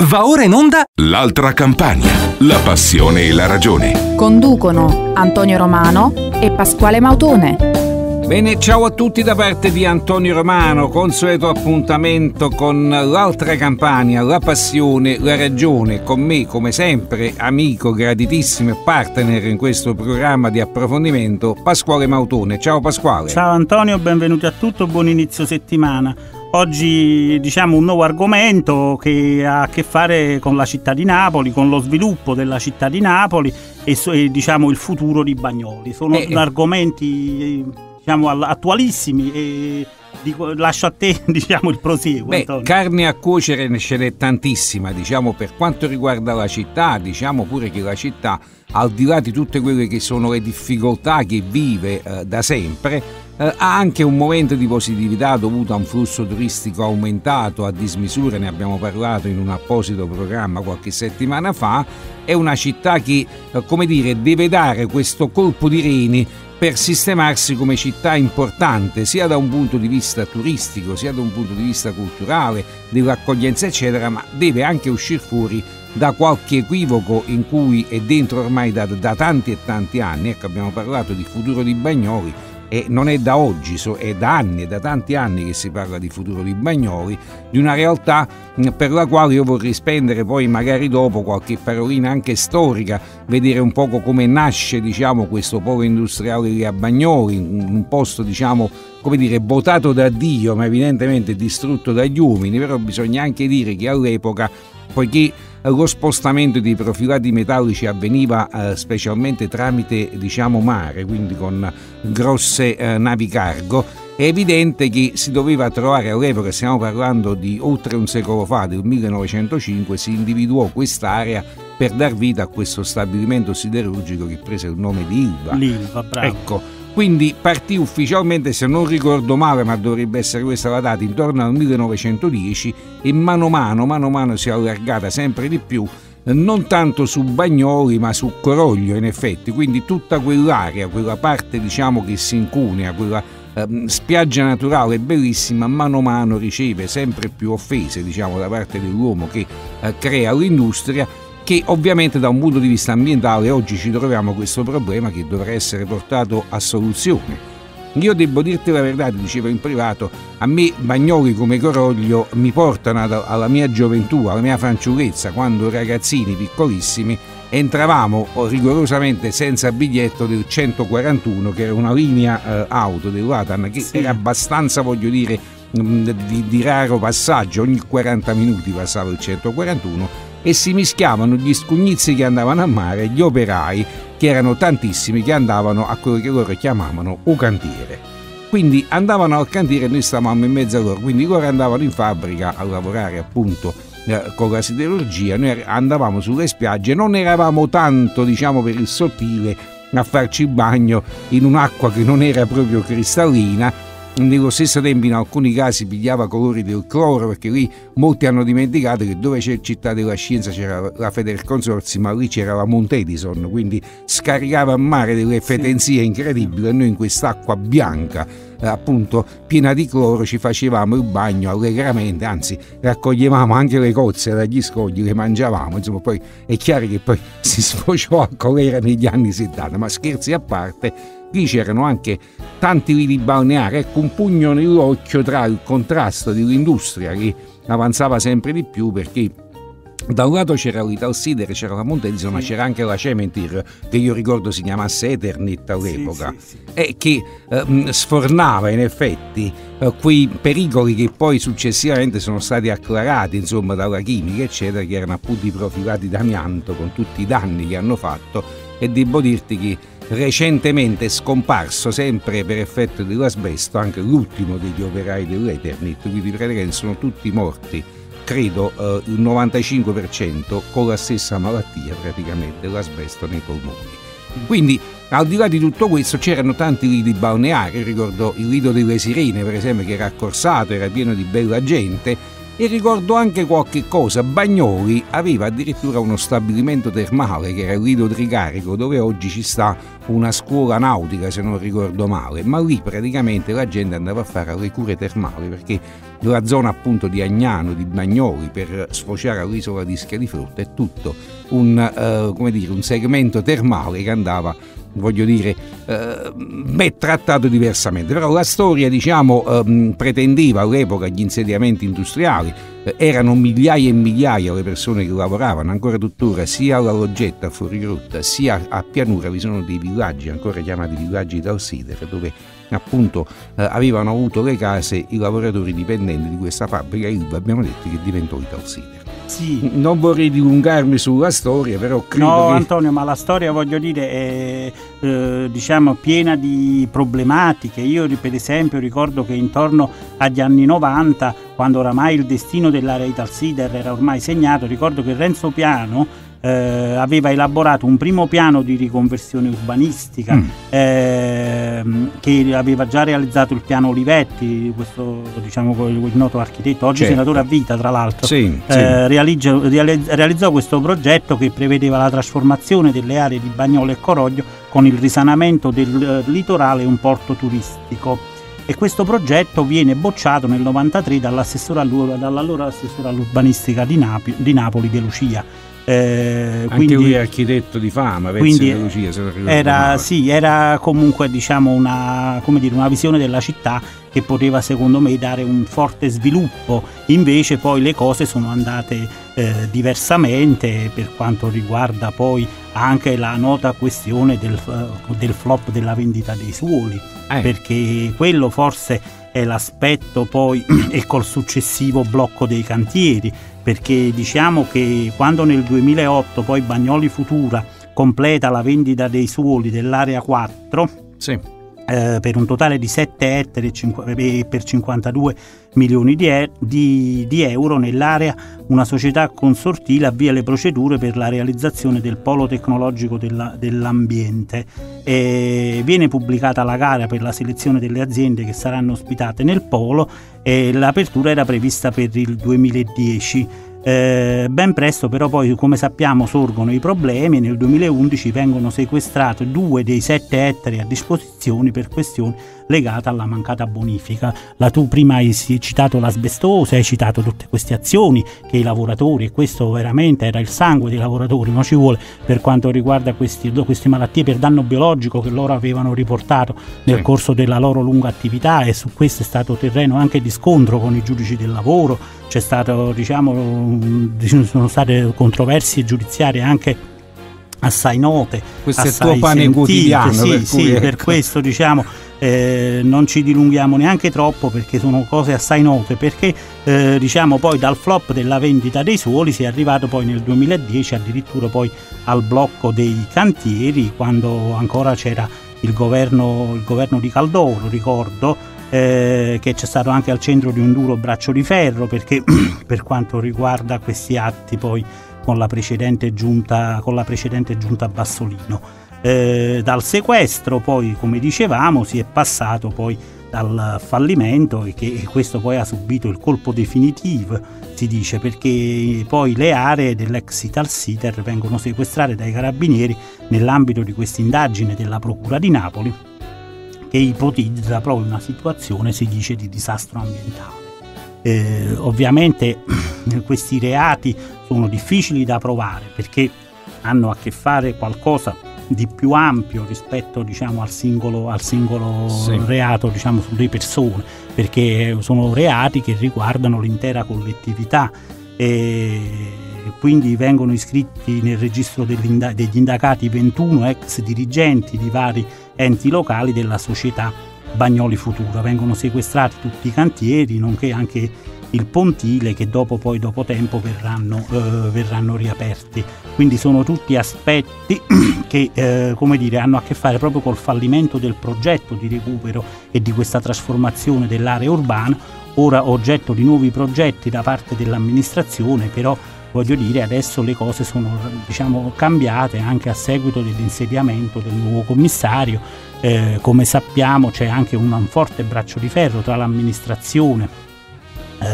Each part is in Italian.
Va ora in onda L'altra Campania, la passione e la ragione. Conducono Antonio Romano e Pasquale Mautone. Bene, ciao a tutti da parte di Antonio Romano, consueto appuntamento con L'altra Campania, la passione, la ragione, con me come sempre, amico graditissimo e partner in questo programma di approfondimento, Pasquale Mautone. Ciao Pasquale. Ciao Antonio, benvenuti a tutto, buon inizio settimana. Oggi diciamo un nuovo argomento che ha a che fare con la città di Napoli, con lo sviluppo della città di Napoli e diciamo il futuro di Bagnoli. Sono argomenti diciamo attualissimi e lascio a te diciamo il prosieguo. Antonio. Carne a cuocere ne ce n'è tantissima, diciamo, per quanto riguarda la città. Diciamo pure che la città, al di là di tutte quelle che sono le difficoltà che vive da sempre, ha anche un momento di positività dovuto a un flusso turistico aumentato a dismisura. Ne abbiamo parlato in un apposito programma qualche settimana fa. È una città che, come dire, deve dare questo colpo di reni per sistemarsi come città importante, sia da un punto di vista turistico, sia da un punto di vista culturale, dell'accoglienza eccetera, ma deve anche uscire fuori da qualche equivoco in cui è dentro ormai da tanti e tanti anni. Ecco, abbiamo parlato di futuro di Bagnoli e non è da oggi, è da anni, è da tanti anni che si parla di futuro di Bagnoli, di una realtà per la quale io vorrei spendere poi magari dopo qualche parolina anche storica, vedere un poco come nasce diciamo questo polo industriale lì a Bagnoli, un posto diciamo come dire votato da Dio ma evidentemente distrutto dagli uomini. Però bisogna anche dire che all'epoca, poiché lo spostamento dei profilati metallici avveniva specialmente tramite diciamo mare, quindi con grosse navi cargo, è evidente che si doveva trovare all'epoca, stiamo parlando di oltre un secolo fa, del 1905, si individuò quest'area per dar vita a questo stabilimento siderurgico che prese il nome di Ilva. L'Ilva, bravo. Ecco. Quindi partì ufficialmente, se non ricordo male, ma dovrebbe essere questa la data, intorno al 1910 e mano a mano si è allargata sempre di più, non tanto su Bagnoli ma su Coroglio in effetti, quindi tutta quell'area, quella parte diciamo che si incunea, quella spiaggia naturale bellissima, mano a mano riceve sempre più offese diciamo da parte dell'uomo che crea l'industria, che ovviamente da un punto di vista ambientale oggi ci troviamo questo problema che dovrà essere portato a soluzione. Io devo dirti la verità, ti dicevo in privato, a me Bagnoli come Coroglio mi portano alla mia gioventù, alla mia fanciullezza, quando ragazzini piccolissimi entravamo rigorosamente senza biglietto del 141, che era una linea auto dell'Atan che era abbastanza, voglio dire, di raro passaggio. Ogni 40 minuti passava il 141 e si mischiavano gli scugnizi che andavano a mare e gli operai, che erano tantissimi, che andavano a quello che loro chiamavano un cantiere. Quindi andavano al cantiere e noi stavamo in mezzo a loro, quindi loro andavano in fabbrica a lavorare appunto con la siderurgia, noi andavamo sulle spiagge, non eravamo tanto diciamo per il sottile a farci il bagno in un'acqua che non era proprio cristallina. Nello stesso tempo in alcuni casi pigliava colori del cloro, perché lì molti hanno dimenticato che dove c'è Città della Scienza c'era la Federconsorzi, ma lì c'era la Montedison, quindi scaricava a mare delle fetenzie incredibili e noi in quest'acqua bianca appunto piena di cloro ci facevamo il bagno allegramente, anzi raccoglievamo anche le cozze dagli scogli, le mangiavamo, insomma. Poi è chiaro che poi si sfociò a colera negli anni 70, ma scherzi a parte, lì c'erano anche tanti lidi balneari, ecco, un pugno nell'occhio tra il contrasto dell'industria che avanzava sempre di più, perché da un lato c'era l'Italsider, c'era la Montedison, ma c'era anche la Cementir, che io ricordo si chiamasse Eternit all'epoca, e che sfornava in effetti quei pericoli che poi successivamente sono stati acclarati insomma dalla chimica eccetera, che erano appunto i profilati d'amianto con tutti i danni che hanno fatto. E devo dirti che recentemente è scomparso, sempre per effetto dell'asbesto, anche l'ultimo degli operai dell'Eternit, quindi praticamente sono tutti morti, credo il 95% con la stessa malattia, praticamente l'asbesto nei polmoni. Quindi al di là di tutto questo c'erano tanti lidi balneari, ricordo il lido delle Sirene per esempio, che era accorsato, era pieno di bella gente, E ricordo anche qualche cosa: Bagnoli aveva addirittura uno stabilimento termale che era il Lido Tricarico, dove oggi ci sta una scuola nautica, se non ricordo male, ma lì praticamente la gente andava a fare le cure termali, perché la zona appunto di Agnano, di Bagnoli, per sfociare all'isola di Schiarifrutta è tutto un segmento termale che andava, voglio dire, trattato diversamente. Però la storia, pretendeva all'epoca gli insediamenti industriali, erano migliaia e migliaia le persone che lavoravano, ancora tuttora sia alla Loggetta a Fuorigrotta sia a Pianura vi sono dei villaggi ancora chiamati villaggi Italsider, dove appunto avevano avuto le case i lavoratori dipendenti di questa fabbrica Ilva, abbiamo detto, che diventò Italsider. Sì. Non vorrei dilungarmi sulla storia, però credo no, che... Antonio, ma la storia, voglio dire, è piena di problematiche. Io per esempio ricordo che intorno agli anni 90, quando oramai il destino dell'area Italsider era ormai segnato, ricordo che Renzo Piano aveva elaborato un primo piano di riconversione urbanistica che aveva già realizzato il piano Olivetti, questo il noto architetto, oggi senatore a vita tra l'altro. Realizzò questo progetto che prevedeva la trasformazione delle aree di Bagnolo e Coroglio con il risanamento del litorale e un porto turistico, e questo progetto viene bocciato nel 93 dall'allora assessore all'urbanistica di Napoli, De Lucia. Anche lui è architetto di fama, quindi De Lucia, se non ricordo male. Era comunque una visione della città che poteva, secondo me, dare un forte sviluppo. Invece poi le cose sono andate diversamente, per quanto riguarda poi anche la nota questione del flop della vendita dei suoli, perché quello forse è l'aspetto poi e col successivo blocco dei cantieri, perché diciamo che quando nel 2008 poi Bagnoli Futura completa la vendita dei suoli dell'area 4, per un totale di 7 ettari per 52 milioni di euro, nell'area una società consortile avvia le procedure per la realizzazione del polo tecnologico dell'ambiente. Viene pubblicata la gara per la selezione delle aziende che saranno ospitate nel polo, e l'apertura era prevista per il 2010. Ben presto però poi, come sappiamo, sorgono i problemi e nel 2011 vengono sequestrati 2 dei 7 ettari a disposizione per questioni legate alla mancata bonifica. Tu prima hai citato l'asbestosi, hai citato tutte queste azioni che i lavoratori, e questo veramente era il sangue dei lavoratori, ma ci vuole, per quanto riguarda queste malattie per danno biologico che loro avevano riportato nel corso della loro lunga attività, e su questo è stato terreno anche di scontro con i giudici del lavoro. C'è stato, sono state controversie giudiziarie anche assai note. Questo è il tuo pane quotidiano. Per questo non ci dilunghiamo neanche troppo, perché sono cose assai note, perché poi dal flop della vendita dei suoli si è arrivato poi nel 2010 addirittura poi al blocco dei cantieri, quando ancora c'era il governo di Caldoro, ricordo, che c'è stato anche al centro di un duro braccio di ferro, perché per quanto riguarda questi atti poi con la precedente giunta Bassolino, dal sequestro poi, come dicevamo, si è passato poi dal fallimento, e che questo poi ha subito il colpo definitivo, si dice, perché poi le aree dell'ex Italsider vengono sequestrate dai carabinieri nell'ambito di questa indagine della Procura di Napoli, che ipotizza proprio una situazione, si dice, di disastro ambientale. Ovviamente questi reati sono difficili da provare, perché hanno a che fare qualcosa di più ampio rispetto al singolo reato sulle persone, perché sono reati che riguardano l'intera collettività, e quindi vengono iscritti nel registro degli indagati 21 ex dirigenti di vari enti locali della società Bagnoli Futura. Vengono sequestrati tutti i cantieri, nonché anche il pontile, che dopo tempo verranno riaperti. Quindi sono tutti aspetti che hanno a che fare proprio col fallimento del progetto di recupero e di questa trasformazione dell'area urbana, ora oggetto di nuovi progetti da parte dell'amministrazione. Però voglio dire, adesso le cose sono cambiate anche a seguito dell'insediamento del nuovo commissario. Come sappiamo c'è anche un forte braccio di ferro tra l'amministrazione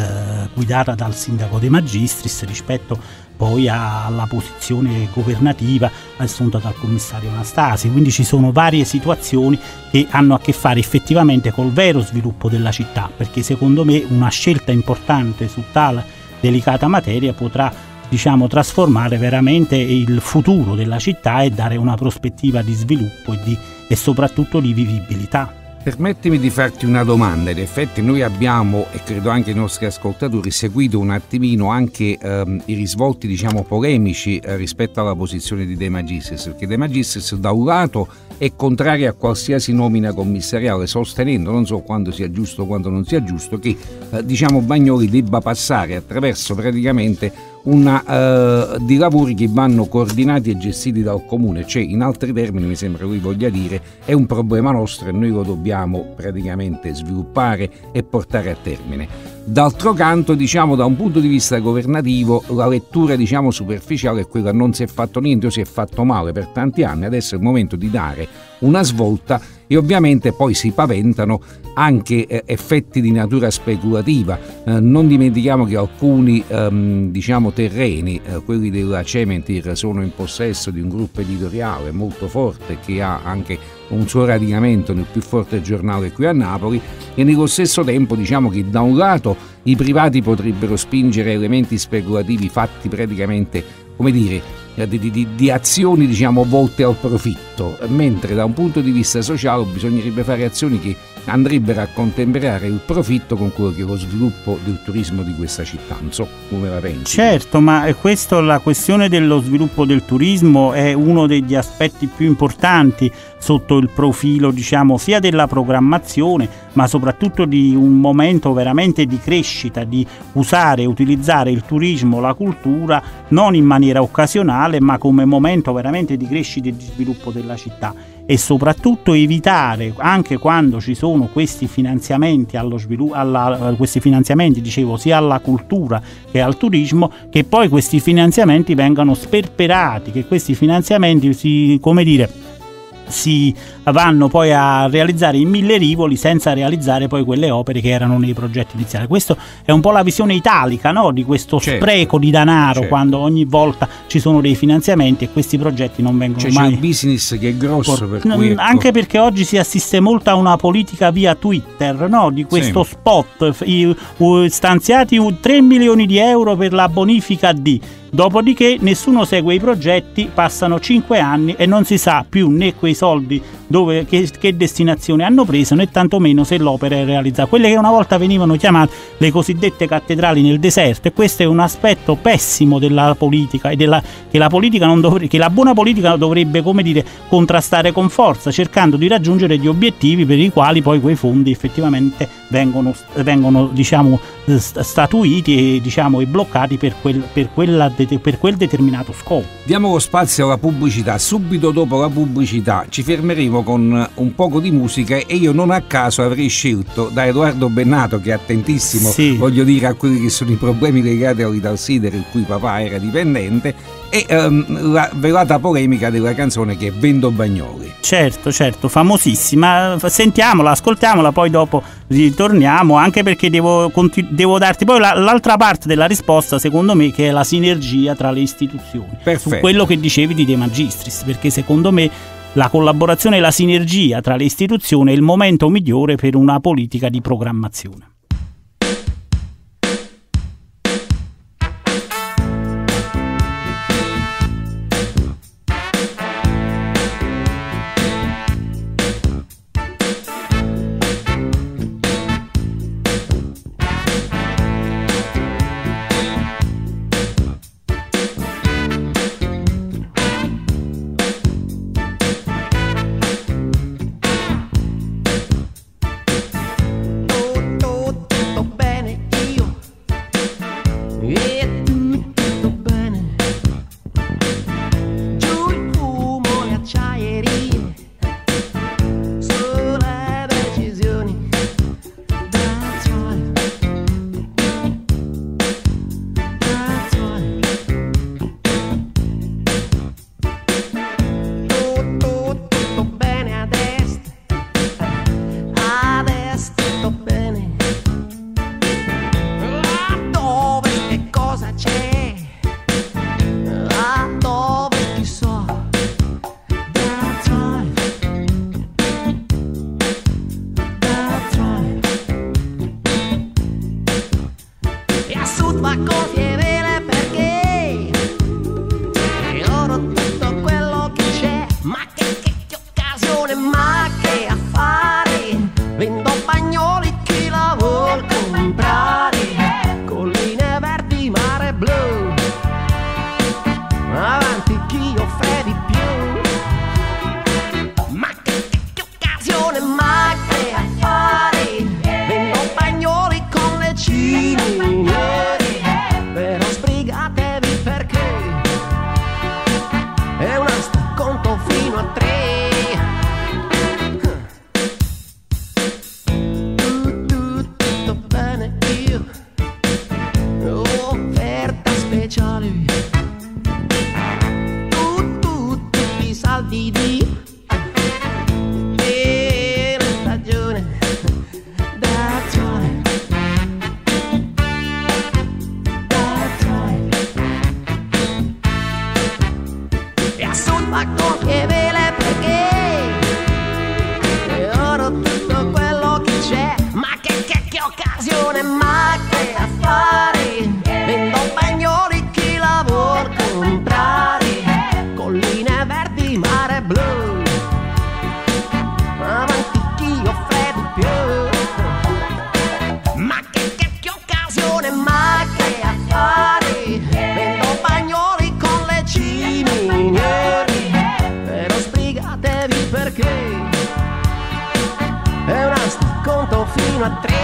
guidata dal sindaco De Magistris rispetto poi alla posizione governativa assunta dal commissario Anastasi. Quindi ci sono varie situazioni che hanno a che fare effettivamente col vero sviluppo della città, perché secondo me una scelta importante su tale delicata materia potrà, diciamo, trasformare veramente il futuro della città e dare una prospettiva di sviluppo e soprattutto di vivibilità. Permettimi di farti una domanda. In effetti noi abbiamo, e credo anche i nostri ascoltatori, seguito un attimino anche i risvolti, diciamo, polemici rispetto alla posizione di De Magistris, perché De Magistris da un lato è contrario a qualsiasi nomina commissariale, sostenendo, non so quando sia giusto o quando non sia giusto, che diciamo Bagnoli debba passare attraverso praticamente di lavori che vanno coordinati e gestiti dal comune, cioè in altri termini mi sembra lui voglia dire è un problema nostro e noi lo dobbiamo praticamente sviluppare e portare a termine. D'altro canto, diciamo, da un punto di vista governativo la lettura, diciamo, superficiale è quella: non si è fatto niente o si è fatto male per tanti anni, adesso è il momento di dare una svolta, e ovviamente poi si paventano anche effetti di natura speculativa. Non dimentichiamo che alcuni diciamo terreni, quelli della Cementir, sono in possesso di un gruppo editoriale molto forte che ha anche un suo radicamento nel più forte giornale qui a Napoli, e nello stesso tempo diciamo che da un lato i privati potrebbero spingere elementi speculativi fatti praticamente, come dire, di azioni, diciamo, volte al profitto, mentre da un punto di vista sociale bisognerebbe fare azioni che andrebbero a contemperare il profitto con quello che è lo sviluppo del turismo di questa città. Non so come la pensi. Certo, ma questo, la questione dello sviluppo del turismo è uno degli aspetti più importanti sotto il profilo, diciamo, sia della programmazione, ma soprattutto di un momento veramente di crescita, di usare e utilizzare il turismo, la cultura, non in maniera occasionale, ma come momento veramente di crescita e di sviluppo della città. E soprattutto evitare, anche quando ci sono questi finanziamenti allo sviluppo, questi finanziamenti, dicevo, sia alla cultura che al turismo, che poi questi finanziamenti vengano sperperati, che questi finanziamenti si vanno poi a realizzare in mille rivoli senza realizzare poi quelle opere che erano nei progetti iniziali. Questo è un po' la visione italica, no? Di questo spreco di denaro, quando ogni volta ci sono dei finanziamenti e questi progetti non vengono mai. C'è un business che è grosso, per cui, ecco. Anche perché oggi si assiste molto a una politica via Twitter, no? Di questo spot stanziati 3 milioni di euro per la bonifica di. Dopodiché nessuno segue i progetti, passano 5 anni e non si sa più né quei soldi che destinazione hanno preso, né tantomeno se l'opera è realizzata. Quelle che una volta venivano chiamate le cosiddette cattedrali nel deserto, e questo è un aspetto pessimo della politica, e che la buona politica dovrebbe, come dire, contrastare con forza, cercando di raggiungere gli obiettivi per i quali poi quei fondi effettivamente vengono diciamo statuiti e, diciamo, e bloccati per quel determinato scopo. Diamo lo spazio alla pubblicità. Subito dopo la pubblicità ci fermeremo con un poco di musica, e io non a caso avrei scelto da Edoardo Bennato, che è attentissimo, voglio dire, a quelli che sono i problemi legati all'Italsider, il cui papà era dipendente, e la velata polemica della canzone che è Vendo Bagnoli. Certo, famosissima. Sentiamola, ascoltiamola, poi dopo ritorniamo, anche perché devo darti poi l'altra parte della risposta, secondo me, che è la sinergia tra le istituzioni. Perfetto. Su quello che dicevi di De Magistris, perché secondo me la collaborazione e la sinergia tra le istituzioni è il momento migliore per una politica di programmazione. di e la stagione, that's right, that's right. E a sud va con che vele perché e oro tutto quello che c'è, ma che occasione, ma che affari, vendo bagnoli, chi lavora comprare, colline verdi, mare blu, avanti chi offre di più, ma che occasione, ma che affari, vendo bagnoli con le ciminieri, però sbrigatevi perché è una conto fino a 3.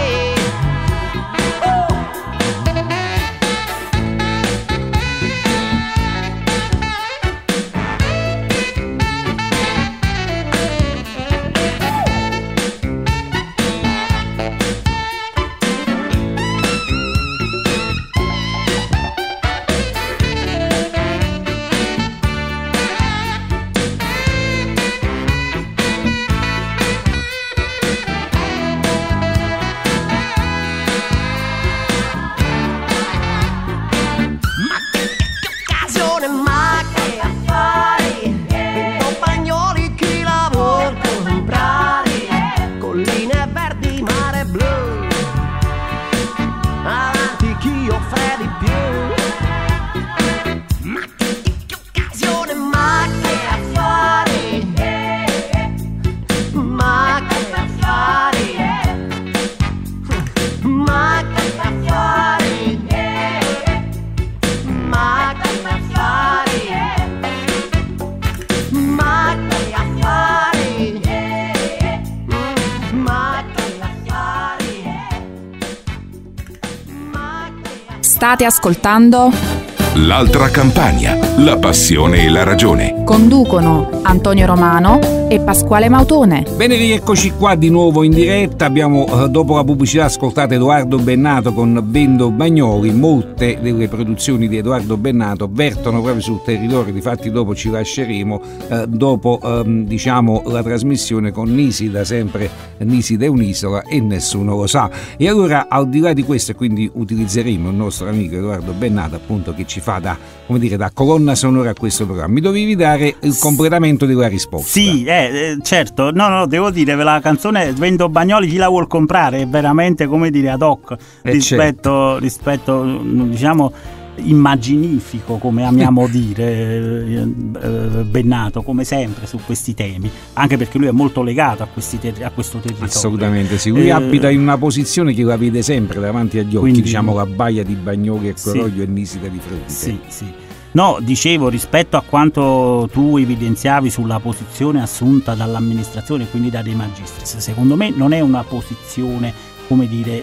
State ascoltando L'altra campagna, la passione e la ragione. Conducono Antonio Romano e Pasquale Mautone. Bene, rieccoci qua di nuovo in diretta. Abbiamo dopo la pubblicità ascoltato Edoardo Bennato con Vendo Bagnoli. Molte delle produzioni di Edoardo Bennato vertono proprio sul territorio, difatti dopo ci lasceremo dopo diciamo la trasmissione con Nisida, sempre Nisida è un'isola e nessuno lo sa. E allora, al di là di questo, quindi utilizzeremo il nostro amico Edoardo Bennato, appunto, che ci fa da colonna sonora a questo programma. Mi dovevi dare il completamento della risposta. Sì, certo. No, devo dire, la canzone Vendo Bagnoli, chi la vuol comprare è veramente, come dire, ad hoc rispetto diciamo immaginifico, come amiamo dire, Bennato, come sempre su questi temi, anche perché lui è molto legato a questo territorio. Assolutamente sì, lui abita in una posizione che la vede sempre davanti agli occhi, quindi, diciamo, la baia di Bagnoli e Coroglio e Nisida di fronte. Sì. No, dicevo, rispetto a quanto tu evidenziavi sulla posizione assunta dall'amministrazione, quindi da De Magistris, secondo me non è una posizione, come dire,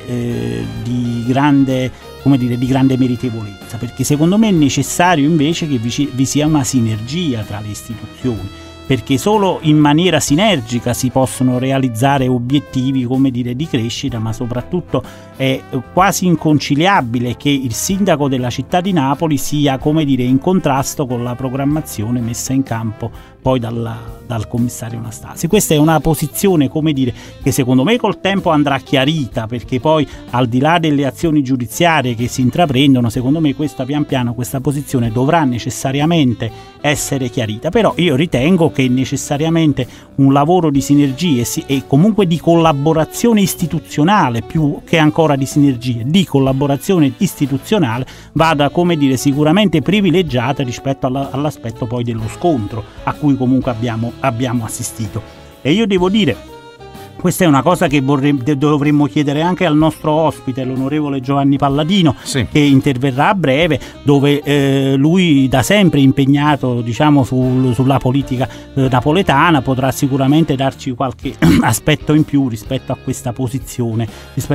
di grande meritevolezza, perché secondo me è necessario invece che vi sia una sinergia tra le istituzioni, perché solo in maniera sinergica si possono realizzare obiettivi, come dire, di crescita, ma soprattutto è quasi inconciliabile che il sindaco della città di Napoli sia, come dire, in contrasto con la programmazione messa in campo poi dal commissario Anastasi. Questa è una posizione, come dire, che secondo me col tempo andrà chiarita, perché poi, al di là delle azioni giudiziarie che si intraprendono, secondo me questa pian piano questa posizione dovrà necessariamente essere chiarita. Però io ritengo che necessariamente un lavoro di sinergie e comunque di collaborazione istituzionale, più che ancora di sinergie, di collaborazione istituzionale, vada, come dire, sicuramente privilegiata rispetto all'aspetto poi dello scontro a cui comunque abbiamo assistito. E io devo dire, questa è una cosa che dovremmo chiedere anche al nostro ospite, l'onorevole Giovanni Palladino, sì, che interverrà a breve, dove lui da sempre impegnato, diciamo, sulla politica napoletana, potrà sicuramente darci qualche aspetto in più rispetto a questa posizione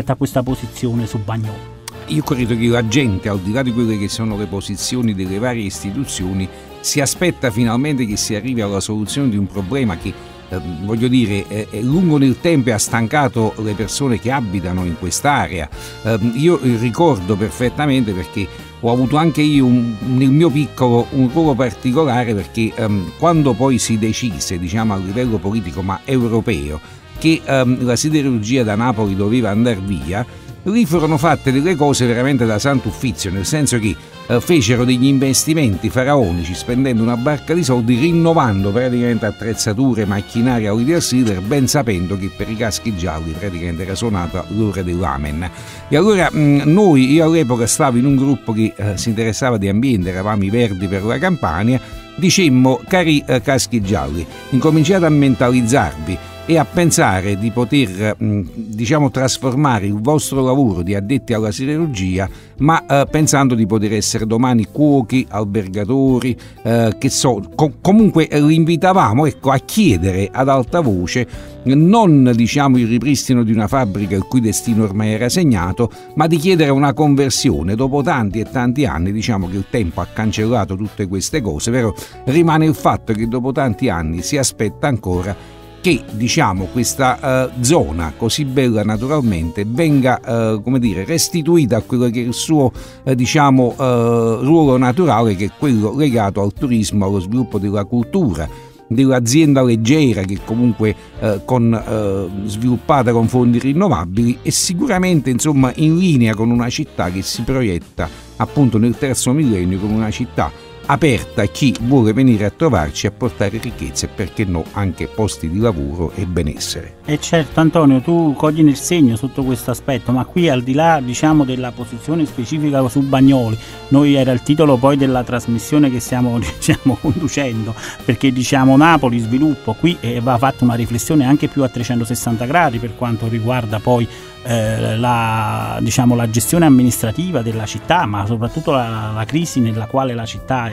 su Bagnoli. Io credo che la gente, al di là di quelle che sono le posizioni delle varie istituzioni, si aspetta finalmente che si arrivi alla soluzione di un problema che, voglio dire, è lungo nel tempo e ha stancato le persone che abitano in quest'area. Io ricordo perfettamente, perché ho avuto anche io nel mio piccolo un ruolo particolare, perché quando poi si decise, diciamo a livello politico ma europeo, che la siderurgia da Napoli doveva andare via, lì furono fatte delle cose veramente da Santo Uffizio, nel senso che fecero degli investimenti faraonici spendendo una barca di soldi, rinnovando praticamente attrezzature, macchinari, Auditor Sealer, ben sapendo che per i caschi gialli praticamente era suonata l'ora dell'Amen. E allora io all'epoca stavo in un gruppo che si interessava di ambiente, eravamo i Verdi per la Campania, dicemmo: cari caschi gialli, incominciate a mentalizzarvi e a pensare di poter diciamo trasformare il vostro lavoro di addetti alla siderurgia, ma pensando di poter essere domani cuochi, albergatori, comunque li invitavamo, ecco, a chiedere ad alta voce non diciamo il ripristino di una fabbrica il cui destino ormai era segnato, ma di chiedere una conversione. Dopo tanti e tanti anni, diciamo che il tempo ha cancellato tutte queste cose, però rimane il fatto che dopo tanti anni si aspetta ancora che diciamo questa zona così bella naturalmente venga come dire restituita a quello che è il suo ruolo naturale, che è quello legato al turismo, allo sviluppo della cultura, dell'azienda leggera, che comunque sviluppata con fondi rinnovabili, e sicuramente insomma in linea con una città che si proietta appunto nel terzo millennio come una città aperta a chi vuole venire a trovarci, a portare ricchezze e perché no anche posti di lavoro e benessere. E certo, Antonio, tu cogli nel segno sotto questo aspetto, ma qui al di là diciamo della posizione specifica su Bagnoli, noi era il titolo poi della trasmissione che stiamo conducendo, perché diciamo Napoli sviluppo, qui va fatta una riflessione anche più a 360 gradi per quanto riguarda poi la gestione amministrativa della città, ma soprattutto la crisi nella quale la città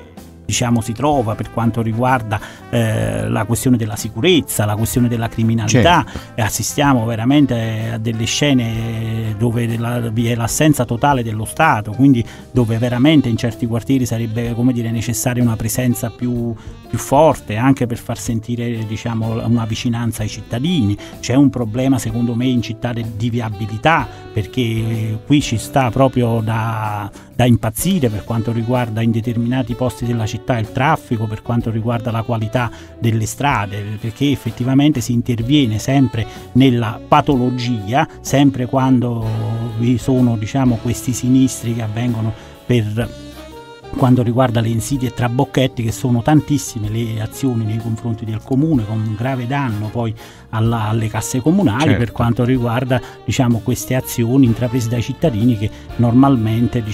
si trova per quanto riguarda la questione della sicurezza, la questione della criminalità. Certo. E assistiamo veramente a delle scene dove vi è l'assenza totale dello Stato, quindi dove veramente in certi quartieri sarebbe necessaria una presenza più forte anche per far sentire una vicinanza ai cittadini. C'è un problema secondo me in città di viabilità, perché qui ci sta proprio da impazzire per quanto riguarda in determinati posti della città il traffico, per quanto riguarda la qualità delle strade, perché effettivamente si interviene sempre nella patologia, sempre quando vi sono questi sinistri che avvengono per quanto riguarda le insidie e trabocchetti, che sono tantissime le azioni nei confronti del comune, con un grave danno poi alle casse comunali. Certo. Per quanto riguarda queste azioni intraprese dai cittadini, che normalmente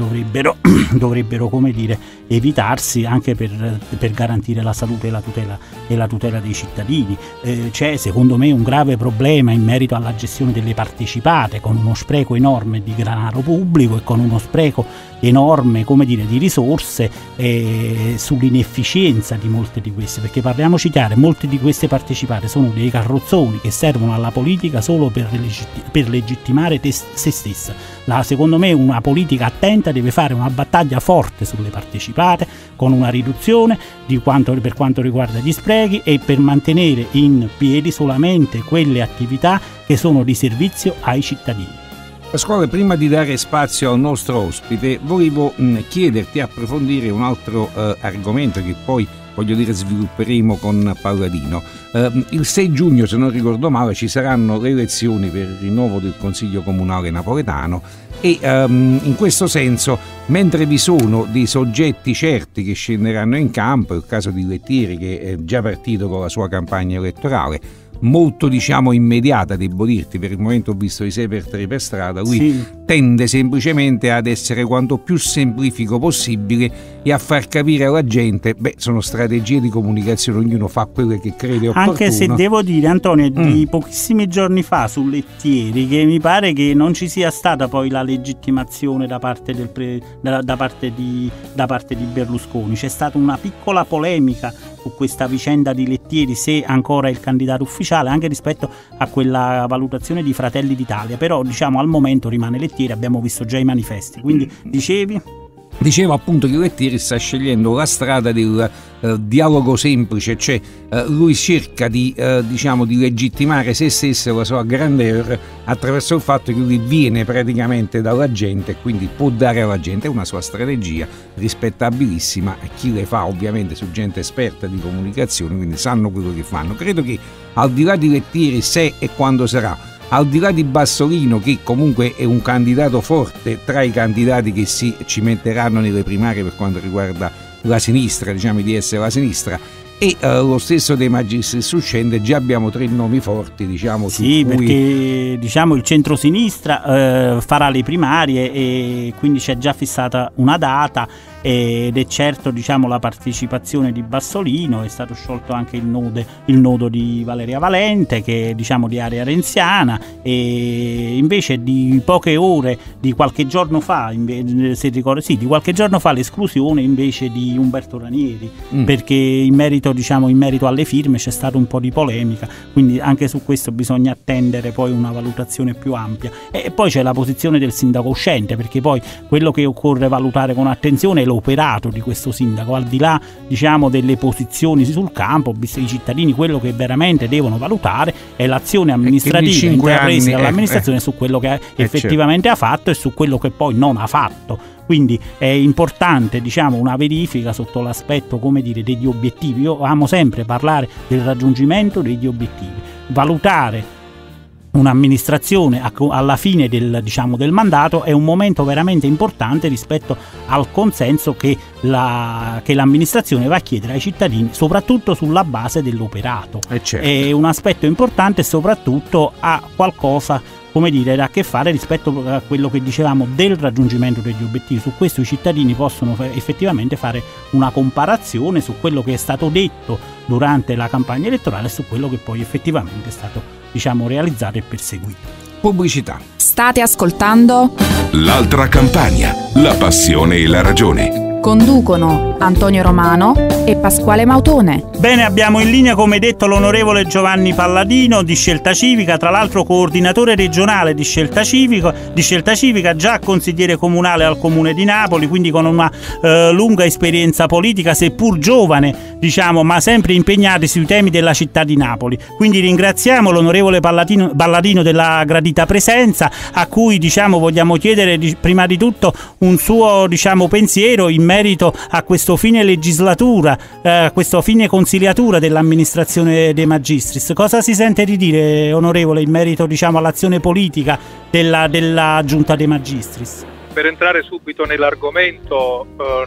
dovrebbero evitarsi anche per garantire la salute e la tutela dei cittadini. C'è secondo me un grave problema in merito alla gestione delle partecipate, con uno spreco enorme di denaro pubblico e con uno spreco enorme di risorse, sull'inefficienza di molte di queste, perché parliamoci chiaro, molte di queste partecipate sono dei carrozzoni che servono alla politica solo per legittimare se stessa. Secondo me una politica attenta deve fare una battaglia forte sulle partecipate, con una riduzione per quanto riguarda gli sprechi, e per mantenere in piedi solamente quelle attività che sono di servizio ai cittadini. Pasquale, prima di dare spazio al nostro ospite, volevo chiederti approfondire un altro argomento che poi svilupperemo con Palladino. Il 6 giugno, se non ricordo male, ci saranno le elezioni per il rinnovo del Consiglio Comunale napoletano, e in questo senso, mentre vi sono dei soggetti certi che scenderanno in campo, il caso di Lettieri che è già partito con la sua campagna elettorale, molto immediata, devo dirti, per il momento ho visto i 6x3 per strada, lui sì, tende semplicemente ad essere quanto più semplifico possibile e a far capire alla gente, sono strategie di comunicazione, ognuno fa quello che crede opportuno. Anche se devo dire, Antonio, di pochissimi giorni fa su Lettieri, che mi pare che non ci sia stata poi la legittimazione da parte di Berlusconi. C'è stata una piccola polemica su questa vicenda di Lettieri, se ancora è il candidato ufficiale, anche rispetto a quella valutazione di Fratelli d'Italia, però al momento rimane Lettieri, abbiamo visto già i manifesti. Quindi dicevi? Dicevo appunto che Lettieri sta scegliendo la strada del dialogo semplice, cioè lui cerca di legittimare se stesso e la sua grandeur attraverso il fatto che lui viene praticamente dalla gente e quindi può dare alla gente. È una sua strategia rispettabilissima, e chi le fa ovviamente su gente esperta di comunicazione, quindi sanno quello che fanno. Credo che al di là di Lettieri, se e quando sarà, al di là di Bassolino, che comunque è un candidato forte tra i candidati che ci metteranno nelle primarie per quanto riguarda la sinistra, diciamo di essere la sinistra, e lo stesso De Magistris uscente, già abbiamo 3 nomi forti, diciamo. Sì, perché diciamo il centrosinistra farà le primarie e quindi c'è già fissata una data, ed è certo, diciamo, la partecipazione di Bassolino. È stato sciolto anche il nodo di Valeria Valente, che è, diciamo, di area renziana, e invece di poche ore, di qualche giorno fa, se ricordo, sì, di qualche giorno fa, l'esclusione invece di Umberto Ranieri, perché in merito alle firme c'è stata un po' di polemica, quindi anche su questo bisogna attendere poi una valutazione più ampia. E poi c'è la posizione del sindaco uscente, perché poi quello che occorre valutare con attenzione è l'operato di questo sindaco, al di là, diciamo, delle posizioni sul campo. I cittadini quello che veramente devono valutare è l'azione amministrativa intrapresa dall'amministrazione su quello che effettivamente ha fatto e su quello che poi non ha fatto. Quindi è importante, diciamo, una verifica sotto l'aspetto, come dire, degli obiettivi. Io amo sempre parlare del raggiungimento degli obiettivi, valutare un'amministrazione alla fine del mandato è un momento veramente importante rispetto al consenso che l'amministrazione va a chiedere ai cittadini, soprattutto sulla base dell'operato. Certo. È un aspetto importante e soprattutto ha qualcosa, come dire, a che fare rispetto a quello che dicevamo del raggiungimento degli obiettivi. Su questo i cittadini possono effettivamente fare una comparazione su quello che è stato detto durante la campagna elettorale e su quello che poi effettivamente è stato, diciamo, realizzato e perseguito. Pubblicità. State ascoltando L'altra campagna, la passione e la ragione. Conducono Antonio Romano e Pasquale Mautone. Bene, abbiamo in linea, come detto, l'onorevole Giovanni Palladino di Scelta Civica, tra l'altro coordinatore regionale di Scelta Civica, già consigliere comunale al Comune di Napoli, quindi con una lunga esperienza politica, seppur giovane, diciamo, ma sempre impegnati sui temi della città di Napoli. Quindi ringraziamo l'onorevole Palladino della gradita presenza, a cui, diciamo, vogliamo chiedere prima di tutto un suo, diciamo, pensiero in merito a questo fine legislatura, questo fine consiliatura dell'amministrazione De Magistris. Cosa si sente di dire, onorevole, in merito, diciamo, all'azione politica della Giunta De Magistris? Per entrare subito nell'argomento,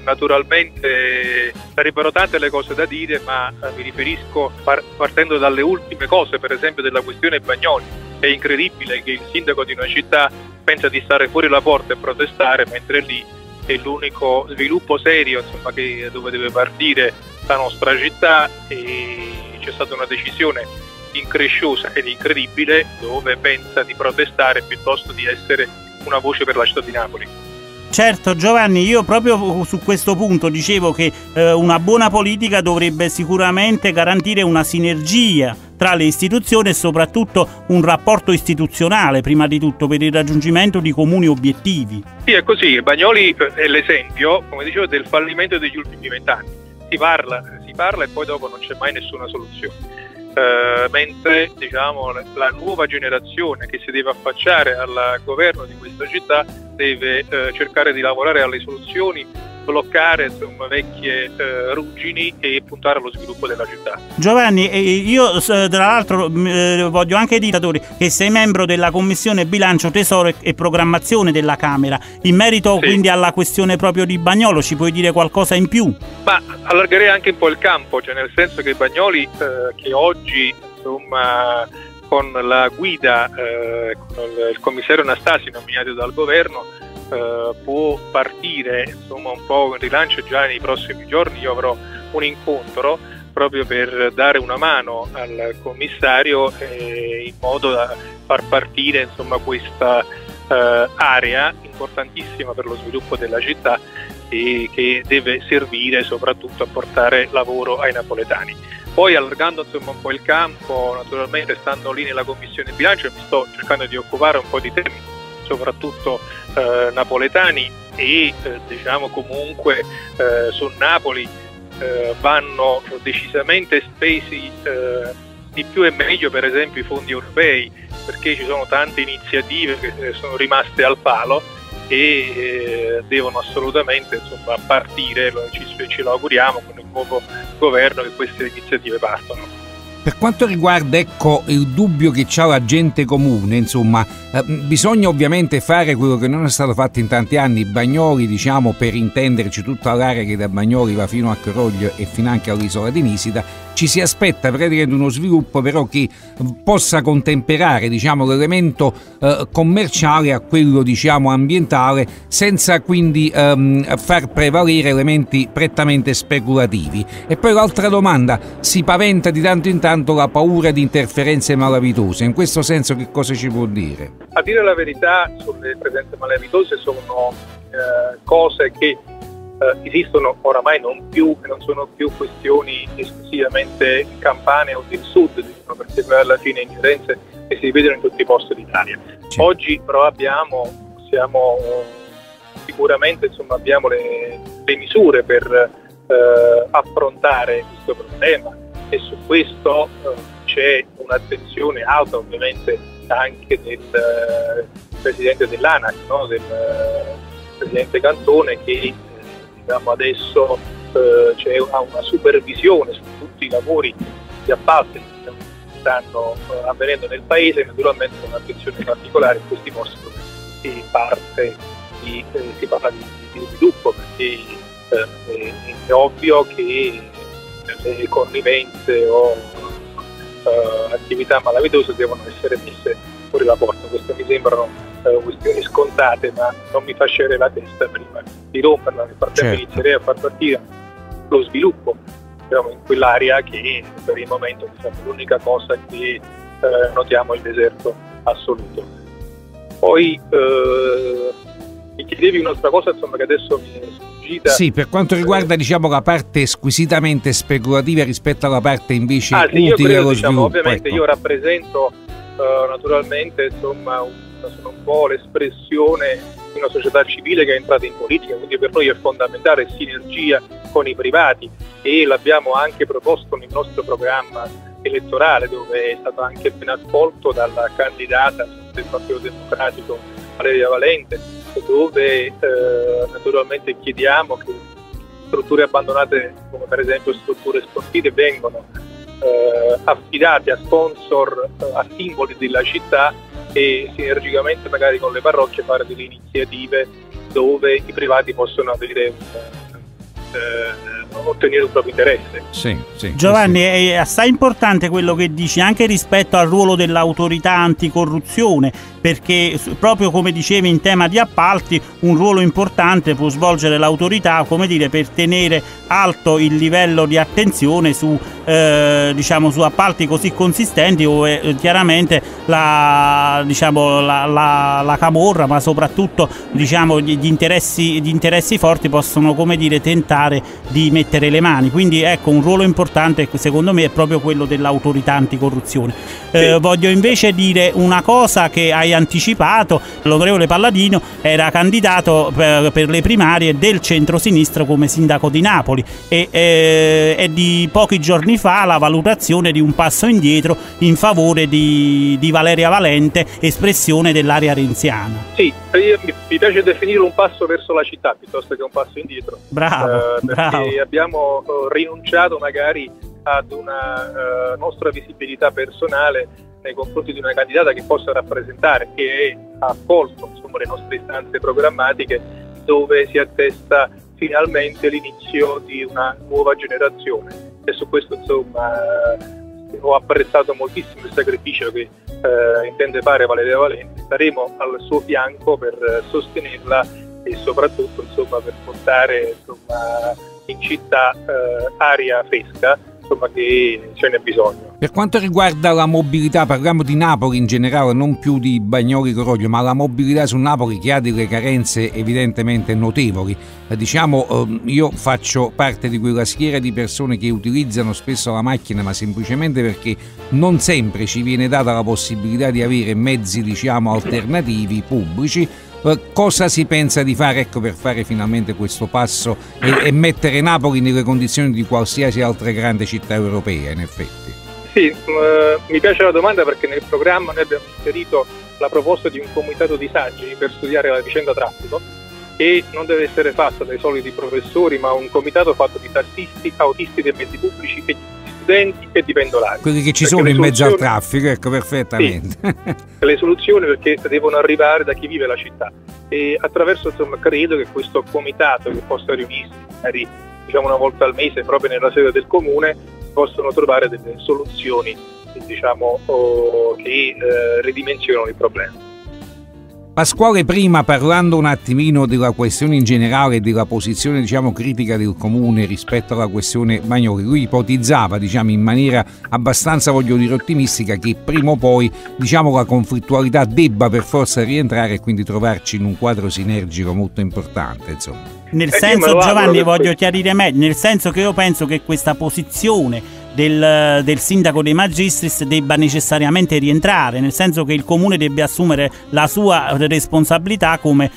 naturalmente sarebbero tante le cose da dire, ma mi riferisco partendo dalle ultime cose, per esempio della questione Bagnoli. È incredibile che il sindaco di una città pensa di stare fuori la porta e protestare, mentre lì è l'unico sviluppo serio, insomma, dove deve partire la nostra città, e c'è stata una decisione incresciosa ed incredibile dove pensa di protestare piuttosto di essere una voce per la città di Napoli. Certo, Giovanni, io proprio su questo punto dicevo che una buona politica dovrebbe sicuramente garantire una sinergia tra le istituzioni e soprattutto un rapporto istituzionale, prima di tutto, per il raggiungimento di comuni obiettivi. Sì, è così. Bagnoli è l'esempio, come dicevo, del fallimento degli ultimi 20 anni. Si parla e poi dopo non c'è mai nessuna soluzione. Mentre, diciamo, la nuova generazione che si deve affacciare al governo di questa città deve cercare di lavorare alle soluzioni, bloccare, insomma, vecchie ruggini e puntare allo sviluppo della città. Giovanni, io tra l'altro voglio anche dire che sei membro della Commissione Bilancio, Tesoro e Programmazione della Camera. In merito quindi alla questione proprio di Bagnolo, ci puoi dire qualcosa in più? Ma allargerei anche un po' il campo, cioè nel senso che Bagnoli, che oggi, insomma, con la guida, con il commissario Anastasi nominato dal governo, può partire, insomma, un po' un rilancio. Già nei prossimi giorni io avrò un incontro proprio per dare una mano al commissario in modo da far partire, insomma, questa area importantissima per lo sviluppo della città e che deve servire soprattutto a portare lavoro ai napoletani. Poi, allargando, insomma, un po' il campo, naturalmente stando lì nella Commissione Bilancio mi sto cercando di occupare un po' di temi soprattutto napoletani, e diciamo comunque su Napoli vanno decisamente spesi di più e meglio, per esempio, i fondi europei, perché ci sono tante iniziative che sono rimaste al palo e devono assolutamente partire, ce lo auguriamo con il nuovo governo che queste iniziative partano. Per quanto riguarda il dubbio che c'ha la gente comune, bisogna ovviamente fare quello che non è stato fatto in tanti anni. Bagnoli, diciamo, per intenderci, tutta l'area che da Bagnoli va fino a Coroglio e fino anche all'isola di Nisida, ci si aspetta praticamente uno sviluppo però che possa contemperare, diciamo, l'elemento commerciale a quello, diciamo, ambientale, senza quindi far prevalere elementi prettamente speculativi. E poi l'altra domanda: si paventa di tanto in tanto la paura di interferenze malavitose. In questo senso che cosa ci può dire? A dire la verità, sulle presenze malavitose sono cose che esistono oramai non sono più questioni esclusivamente campane o del sud, perché poi alla fine ingerenze che si vedono in tutti i posti d'Italia. Sì. Oggi però sicuramente abbiamo le misure per affrontare questo problema, e su questo c'è un'attenzione alta ovviamente anche del presidente dell'ANAC, del presidente Cantone, che adesso c'è una supervisione su tutti i lavori di appalto che stanno avvenendo nel paese, naturalmente con un'attenzione particolare in questi posti dove si parla di sviluppo, perché è ovvio che le connivenze o attività malavitose devono essere messe fuori la porta. Questo mi sembrano questioni scontate, ma non mi fa scendere la testa prima di romperla. Nel frattempo inizierei a far partire lo sviluppo, in quell'area che per il momento è l'unica cosa che notiamo il deserto assoluto. Poi mi chiedevi un'altra cosa, che adesso mi è sfuggita. Sì, per quanto riguarda la parte squisitamente speculativa rispetto alla parte invece utile allo sviluppo. Ovviamente io rappresento naturalmente sono un po' l'espressione di una società civile che è entrata in politica, quindi per noi è fondamentale sinergia con i privati, e l'abbiamo anche proposto nel nostro programma elettorale, dove è stato anche ben accolto dalla candidata del Partito Democratico Valeria Valente, dove naturalmente chiediamo che strutture abbandonate come per esempio strutture sportive vengono affidate a sponsor, a simboli della città, e sinergicamente magari con le parrocchie fare delle iniziative dove i privati possono avere ottenere un proprio interesse. Sì, Giovanni, è assai importante quello che dici anche rispetto al ruolo dell'autorità anticorruzione, perché proprio come dicevi in tema di appalti un ruolo importante può svolgere l'autorità, per tenere alto il livello di attenzione su appalti così consistenti dove chiaramente la camorra, ma soprattutto gli interessi forti possono tentare di mettere le mani. Quindi ecco, un ruolo importante secondo me è proprio quello dell'autorità anticorruzione. Voglio invece dire una cosa che hai anticipato: l'onorevole Palladino era candidato per le primarie del centro-sinistra come sindaco di Napoli, e è di pochi giorni fa la valutazione di un passo indietro in favore di Valeria Valente, espressione dell'area renziana. Sì, mi piace definire un passo verso la città piuttosto che un passo indietro. Bravo. Abbiamo rinunciato magari ad una nostra visibilità personale nei confronti di una candidata che possa rappresentare, che ha accolto le nostre istanze programmatiche, dove si attesta finalmente l'inizio di una nuova generazione, e su questo ho apprezzato moltissimo il sacrificio che intende fare Valeria Valente. Staremo al suo fianco per sostenerla e soprattutto per portare in città aria fresca, che ce n'è bisogno. Per quanto riguarda la mobilità, parliamo di Napoli in generale, non più di Bagnoli Coroglio, ma la mobilità su Napoli, che ha delle carenze evidentemente notevoli. Io faccio parte di quella schiera di persone che utilizzano spesso la macchina, ma semplicemente perché non sempre ci viene data la possibilità di avere mezzi alternativi pubblici. cosa si pensa di fare, ecco, per fare finalmente questo passo e mettere Napoli nelle condizioni di qualsiasi altra grande città europea, in effetti? Sì, mi piace la domanda perché nel programma noi abbiamo inserito la proposta di un comitato di saggi per studiare la vicenda traffico, e non deve essere fatto dai soliti professori, ma un comitato fatto di tassisti, autisti dei mezzi pubblici, e di studenti e di pendolari. Quelli che ci sono in mezzo al traffico, ecco, perfettamente. Sì, le soluzioni, perché devono arrivare da chi vive la città, e attraverso, insomma, credo che questo comitato, che possa riunirsi magari, diciamo, una volta al mese proprio nella sede del comune, possono trovare delle soluzioni, diciamo, che ridimensionano il problema. Pasquale, prima, parlando un attimino della questione in generale e della posizione, diciamo, critica del comune rispetto alla questione Bagnoli, lui ipotizzava, diciamo, in maniera abbastanza, voglio dire, ottimistica, che prima o poi, diciamo, la conflittualità debba per forza rientrare e quindi trovarci in un quadro sinergico molto importante, insomma. Nel senso, Giovanni, voglio chiarire meglio, nel senso che io penso che questa posizione del sindaco De Magistris debba necessariamente rientrare, nel senso che il comune debba assumere la sua responsabilità come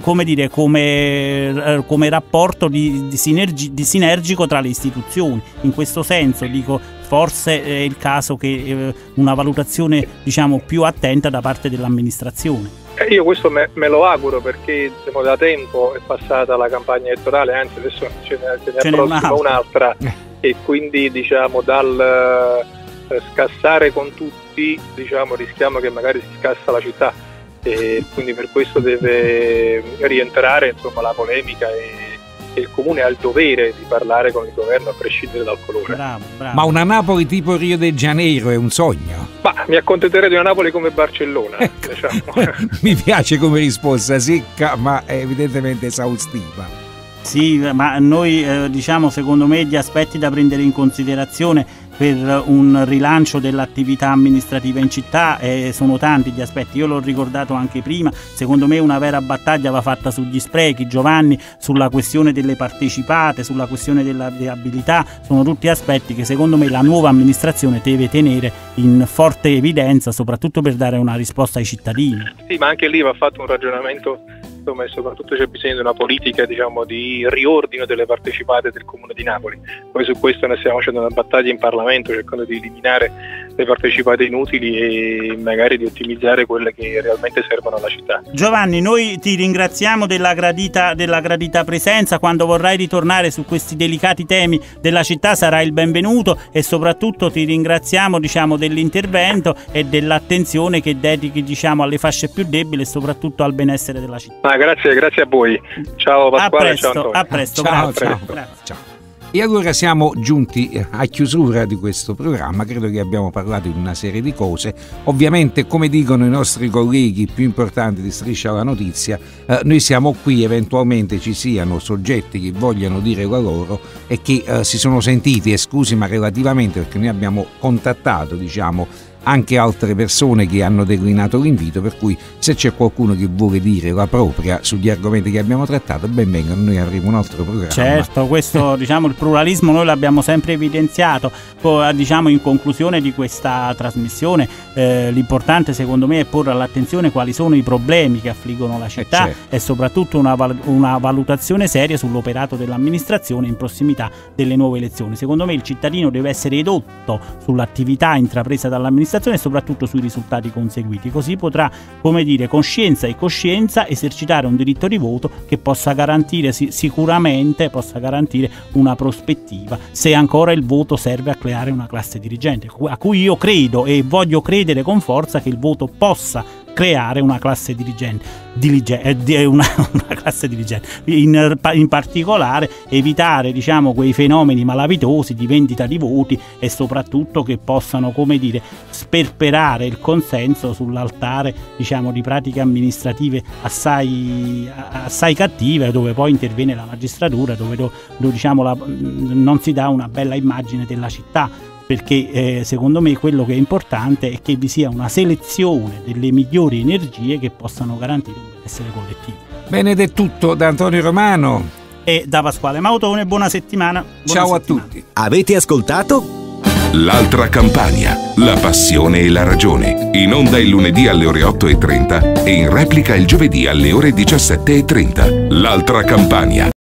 rapporto di sinergico tra le istituzioni. In questo senso dico, forse è il caso che una valutazione, diciamo, più attenta da parte dell'amministrazione. Io questo me lo auguro, perché, diciamo, da tempo è passata la campagna elettorale, anzi adesso ce ne approssima un'altra, e quindi, diciamo, dal scassare con tutti, diciamo, rischiamo che magari si scassa la città, e quindi per questo deve rientrare, insomma, la polemica, e il comune ha il dovere di parlare con il governo a prescindere dal colore. Bravo. Ma una Napoli tipo Rio de Janeiro è un sogno? Ma mi accontenterei di una Napoli come Barcellona, ecco. Diciamo. Mi piace come risposta, secca ma evidentemente esaustiva. Sì, ma noi diciamo, secondo me gli aspetti da prendere in considerazione per un rilancio dell'attività amministrativa in città sono tanti gli aspetti. Io l'ho ricordato anche prima, secondo me una vera battaglia va fatta sugli sprechi, Giovanni, sulla questione delle partecipate, sulla questione della viabilità. Sono tutti aspetti che secondo me la nuova amministrazione deve tenere in forte evidenza, soprattutto per dare una risposta ai cittadini. Sì, ma anche lì va fatto un ragionamento, insomma, e soprattutto c'è bisogno di una politica, diciamo, di riordino delle partecipate del Comune di Napoli. Poi su questo ne stiamo facendo una battaglia in Parlamento, cercando di eliminare le partecipate inutili e magari di ottimizzare quelle che realmente servono alla città. Giovanni, noi ti ringraziamo della gradita presenza. Quando vorrai ritornare su questi delicati temi della città sarai il benvenuto, e soprattutto ti ringraziamo, diciamo, dell'intervento e dell'attenzione che dedichi, diciamo, alle fasce più debili e soprattutto al benessere della città. Grazie a voi. Ciao Pasquale, ciao Antonio. A presto, ciao. Grazie. E allora siamo giunti a chiusura di questo programma. Credo che abbiamo parlato di una serie di cose. Ovviamente, come dicono i nostri colleghi più importanti di Striscia la Notizia, noi siamo qui, eventualmente ci siano soggetti che vogliano dire la loro e che si sono sentiti esclusi, ma relativamente, perché noi abbiamo contattato, diciamo, anche altre persone che hanno declinato l'invito, per cui se c'è qualcuno che vuole dire la propria sugli argomenti che abbiamo trattato, ben venga, noi avremo un altro programma. Certo, questo, diciamo, il pluralismo noi l'abbiamo sempre evidenziato. Poi, diciamo, in conclusione di questa trasmissione, l'importante secondo me è porre all'attenzione quali sono i problemi che affliggono la città, certo, e soprattutto una valutazione seria sull'operato dell'amministrazione in prossimità delle nuove elezioni. Secondo me il cittadino deve essere edotto sull'attività intrapresa dall'amministrazione e soprattutto sui risultati conseguiti, così potrà, come dire, coscienza e coscienza esercitare un diritto di voto che possa garantire sicuramente una prospettiva, se ancora il voto serve a creare una classe dirigente, a cui io credo e voglio credere con forza che il voto possa creare una classe dirigente, una classe dirigente. In particolare evitare, diciamo, quei fenomeni malavitosi di vendita di voti, e soprattutto che possano, come dire, sperperare il consenso sull'altare, diciamo, di pratiche amministrative assai cattive, dove poi interviene la magistratura, dove diciamo non si dà una bella immagine della città. Perché secondo me quello che è importante è che vi sia una selezione delle migliori energie che possano garantire un benessere collettivo. Bene, ed è tutto da Antonio Romano e da Pasquale Mautone. Buona settimana. Ciao a tutti. Avete ascoltato L'altra Campania, la passione e la ragione. In onda il lunedì alle ore 8:30 e in replica il giovedì alle ore 17:30. L'altra Campania.